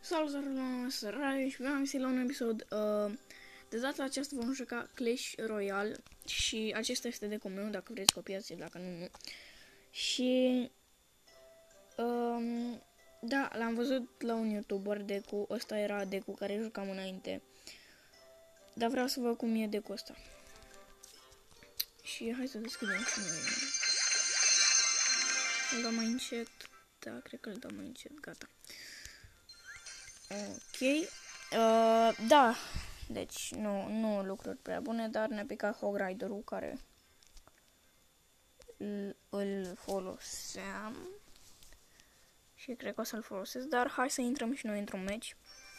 Salut, Săraie și v-am găsit la un episod. De data aceasta vom juca Clash Royale și acesta este decul meu, dacă vreți copiați, dacă nu, nu. Și da, l-am văzut la un YouTuber decul, ăsta era decul care jucam înainte. Dar vreau să văd cum e decul ăsta. Și hai să deschidem și noi. Îl dau mai încet. Da, cred că îl dau mai încet, gata. Ok. Da, deci nu lucruri prea bune, dar ne-a picat Hog Rider-ul care îl foloseam și cred că o să-l folosesc, dar hai să intrăm și noi într-un match.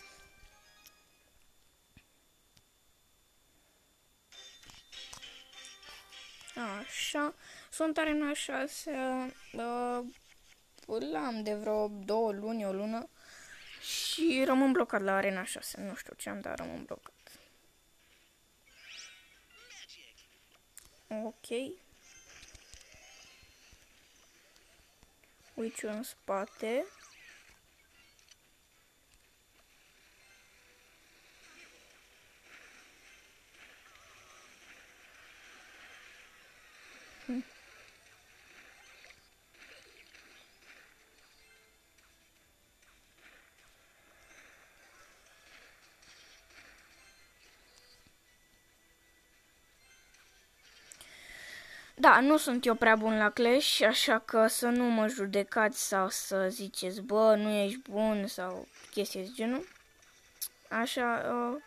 Așa, sunt arena 6, îl am de vreo 2 luni, o lună și rămân blocat la arena 6, nu știu ce am, dar rămân blocat. Ok. Witch în spate. Da, nu sunt eu prea bun la Clash, așa că să nu mă judecați sau să ziceți, bă, nu ești bun sau chestii de genul. Așa,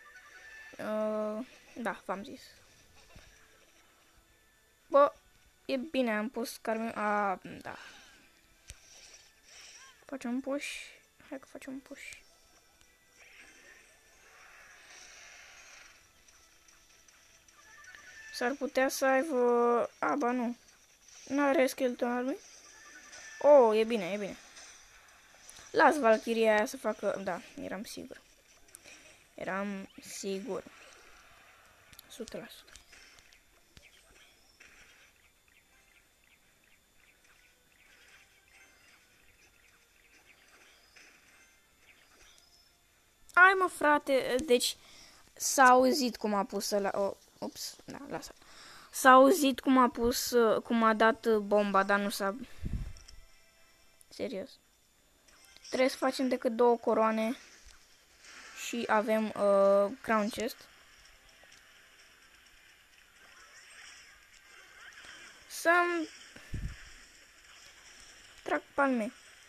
da, v-am zis. Bă, e bine, am pus Carmen, da. Facem push, hai că facem push. S-ar putea să aibă, ba nu, n-are skeleton army. Oh, e bine, e bine. Las Valkyria aia să facă, da, eram sigur. Eram sigur. 100%. Ai mă frate, deci s-a auzit cum a pus ăla, ups, da, lasă. S-a auzit cum a pus, cum a dat bomba, dar nu s-a... Serios. Trebuie să facem decât 2 coroane și avem crown chest. Să-mi trag palme.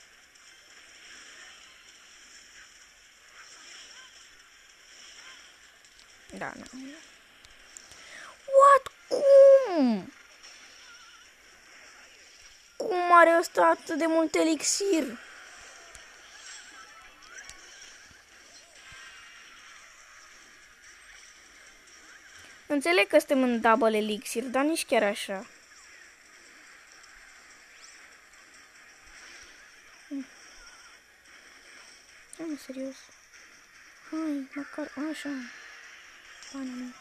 Da, nu. What? Cum? Cum are ăsta atât de mult elixir? Înțeleg că suntem în double elixir, dar nici chiar așa. Hai, serios. Hai, măcar așa. Bana mea.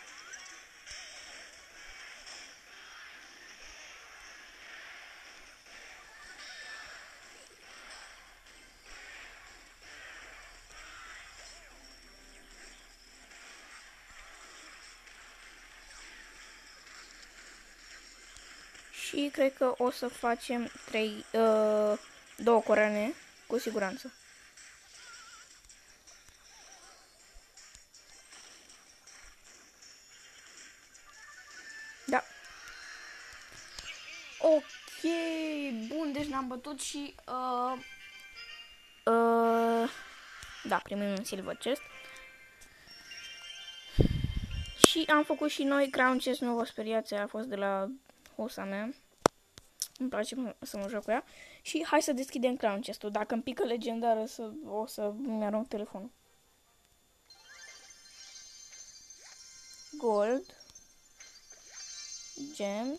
Și cred că o să facem 2 coroane, cu siguranță. Da. Ok, bun, deci ne-am bătut și da, primim un silver chest. Și am făcut și noi crown chest, nu vă speriați, a fost de la hosa mea. Îmi place să mă joc cu ea. Și hai să deschidem crown chest-ul. Dacă îmi pică legendară, o să mi-arunc telefonul. Gold. Gems.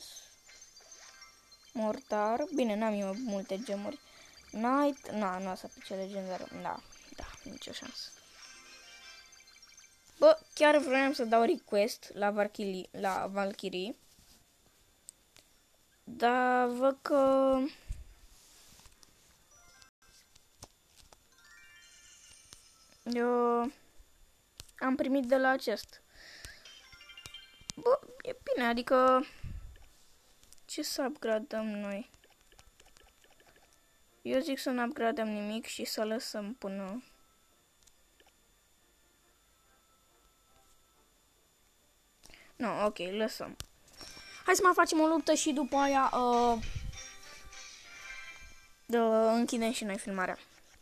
Mortar. Bine, n-am eu multe gemuri. Knight. Nu o să pice legendară. Da, nicio șansă. Bă, chiar vreau să dau request la Valkyrie. Dar văd că... Eu am primit de la acest. Bă, e bine, adică ce să upgradăm noi? Eu zic să nu upgradăm nimic și să lăsăm până... Nu, ok, lăsăm. Hai să mai facem o luptă și după aia închidem și noi filmarea.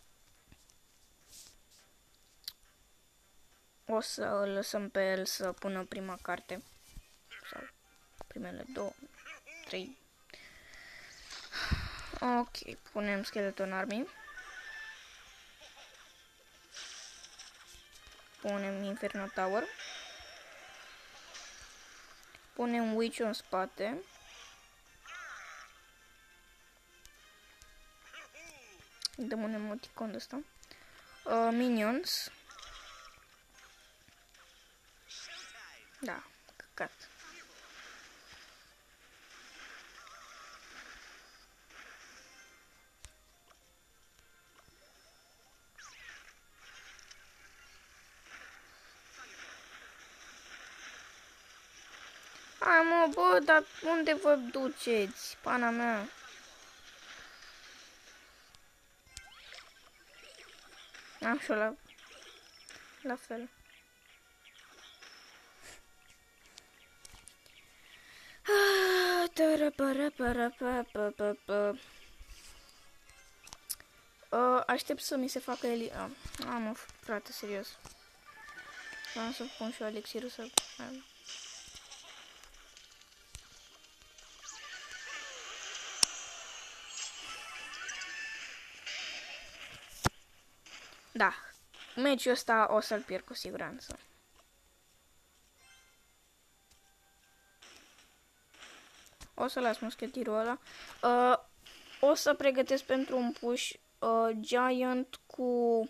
O să îl lăsăm pe el să pună prima carte. Sau primele 2, 3. Ok, punem Skeleton Army. Punem Inferno Tower. Punem Witch în spate. Dăm un emoticon de ăsta. Minions. Da, căcat. Hai mă, bă, dar unde vă duceți? Pana mea. Am și la fel. Aștept să mi se facă eli... Mă, frate, serios. Vreau să pun și eu elixirul să... Da, meciul ăsta o să-l pierd cu siguranță. O să las muschetirul ăla. O să pregătesc pentru un push Giant cu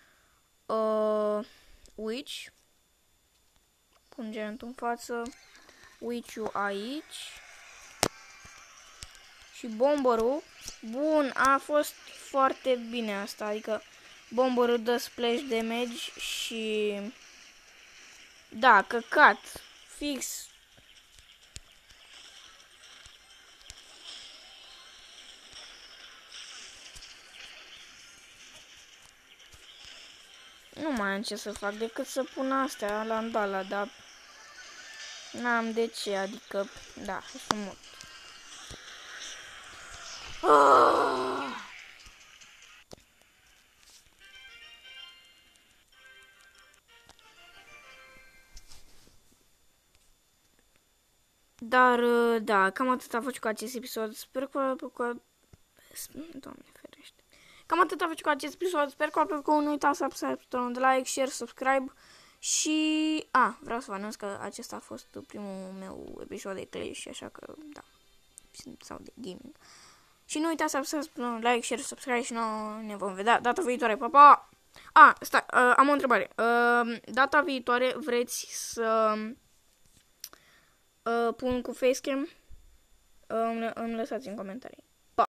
Witch. Pun Giant în față. Witch-ul aici. Și Bomberul. Bun, a fost foarte bine asta. Adică Bomberul dă splash damage și... Da, căcat. Fix. Nu mai am ce să fac decât să pun astea la Andala, dar n-am de ce, adică, da, sunt mult. Dar, da, cam atât a fost cu acest episod. Sper că Doamne ferește. Cam atât a fost cu acest episod. Sper că nu uitați să apăsați butonul de like, share, subscribe. Și... vreau să vă anunț că acesta a fost primul meu episod de Clash, așa că, da, sau de gaming. Și nu uitați să apăsați butonul de like, share, subscribe și noi ne vom vedea data viitoare. Pa, pa! Stai, am o întrebare. Data viitoare vreți să pun cu facecam? Îmi lăsați în comentarii.